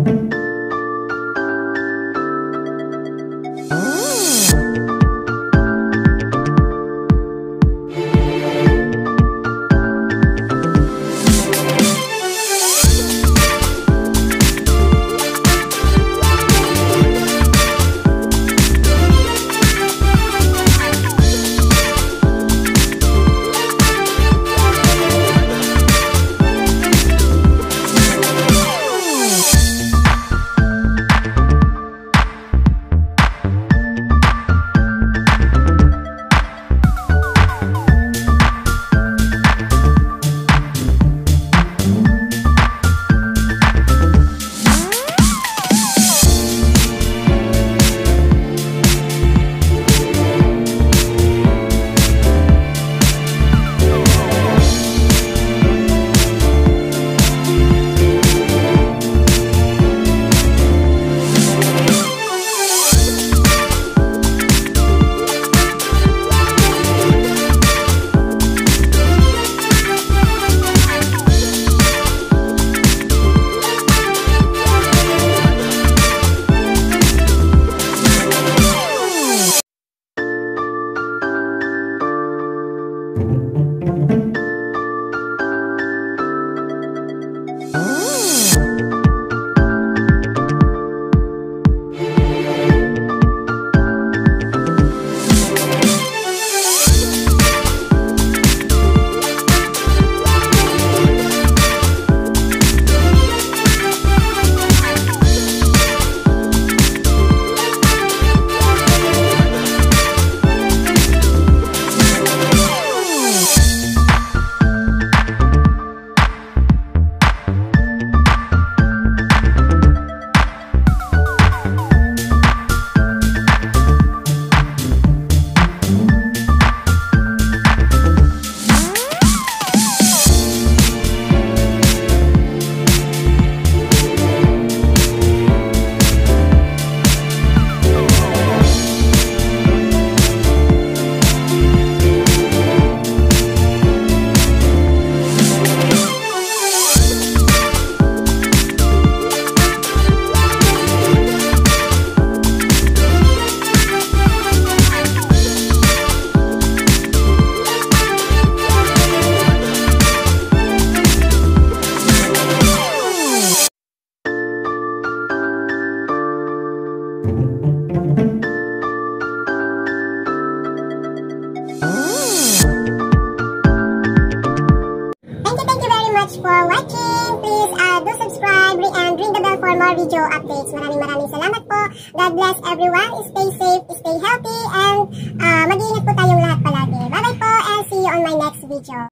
for watching. Please do subscribe and ring the bell for more video updates. Maraming salamat po. God bless everyone. Stay safe, stay healthy, and mag-iingat po tayong lahat palagi. Bye-bye po and see you on my next video.